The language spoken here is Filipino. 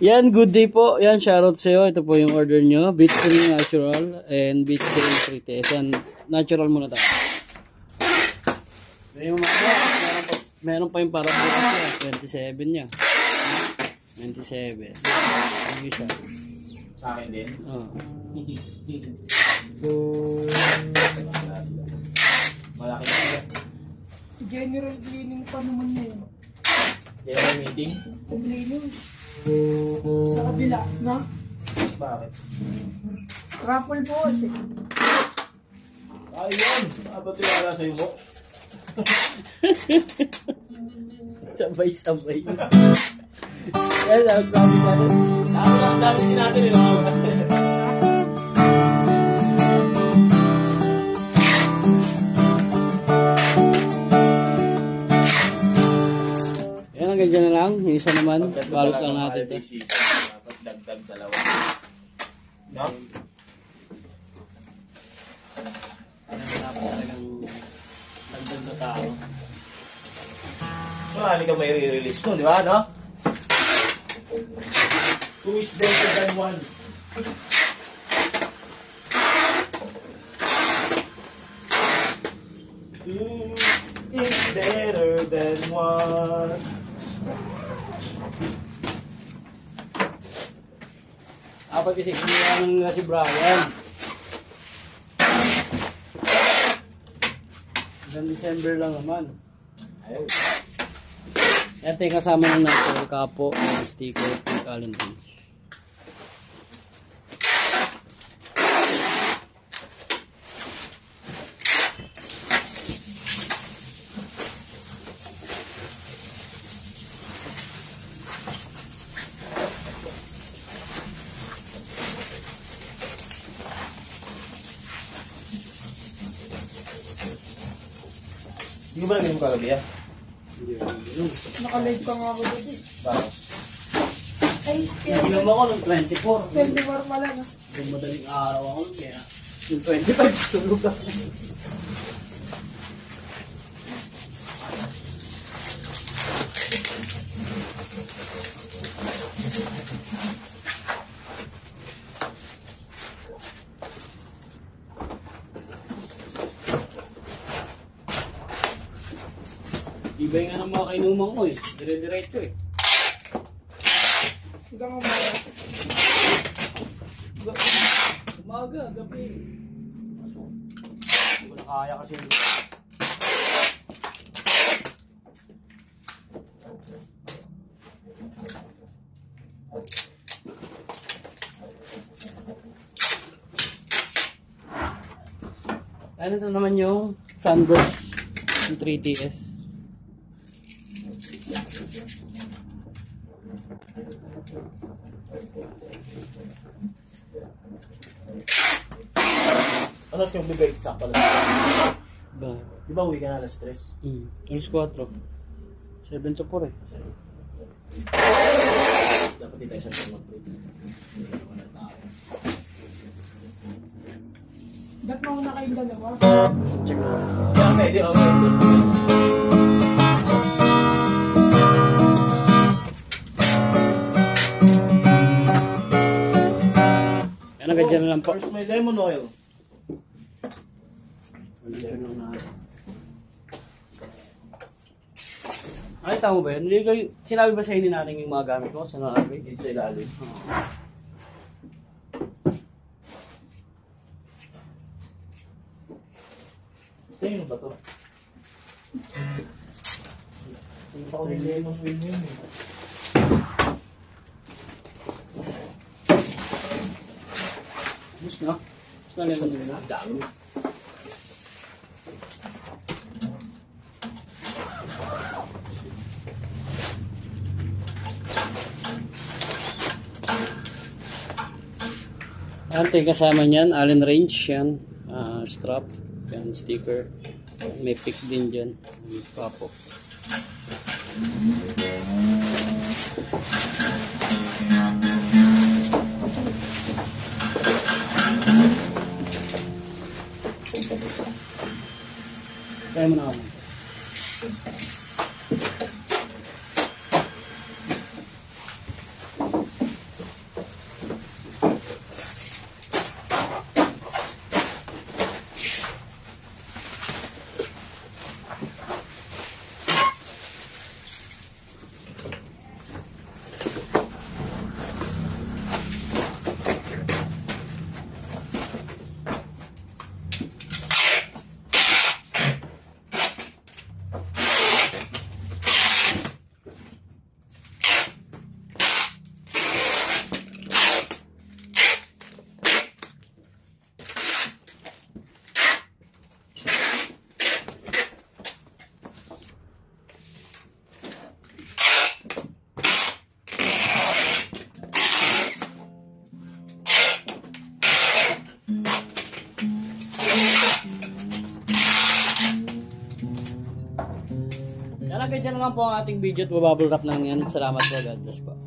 Yan, good day po. Yan, shoutout sa'yo. Ito po yung order nyo. Beach Cream Natural and Beach Cream 3TS. Yan, natural muna tayo. Meron pa yung para bukas niya. 27 niya. 27. Yung isa. Sa akin din? Oo. Malaki na siya. General cleaning pa naman yun. General meeting? Cleaning. Sa kabila, no? Bakit? Raffle boss eh. Ayun! Abot yung ala sa'yo mo? Sabay-sabay. Yan, ang sabi ka rin. Ang dami sinabi nila. Yan, hanggang dyan na lang. Yung isa naman, balot lang natin ito. Dapat dagdag dalawa. No? Ano na po talagang dagdag na tao. Marami ka may re-release nun, di ba? No? 2 is better than 1. 2 is better than 1. Apat isip niya si Brian. Hanggang December lang naman. Ayun. Ito yung kasama ng natin, kapo, sticker, ng Allen Range. Hindi ko ba naging kagabi yan? Naka-live ka nga ako dito. Bakit? Ay, kaya Inom ako ng 24. 24 pala na. Yung madaling araw ako, kaya yung 25 tulog ako. Ibay nga ng mga kainuman ko eh. Dire-diretso eh. Hanggang umaya. Umaga, gabi. Hindi ko na kaya kasi. Ano ito naman yung Sunburst yung 3TS. Alas kang bibig sakto lang. Ba? Di ba uwi ka na alas 3? Alas 4. 7 to 4 eh. Dapat di tayo sa mag-break. Ba't mauna kayong dalawa? Check na. Yeah, pwede. Okay. Ano ka dyan lang po? First may lemon oil. Ay, tama ba yun? Hindi kayo, sinabi ba sa inyo natin yung mga gamit ko sa nabi? Dito sa ilalim. Tingin ba to? Tingin pa ko yung lemon oil yun eh. Gusto na? Gusto na lang nila? Ang dami. Ayan, ito yung kasama niyan, Allen Range, yan, strap, yan, sticker, may pick din dyan, may kapo. Kaya mo na ako. dyan lang po ang ating video at bubble wrap na lang yan. Salamat po. God bless po.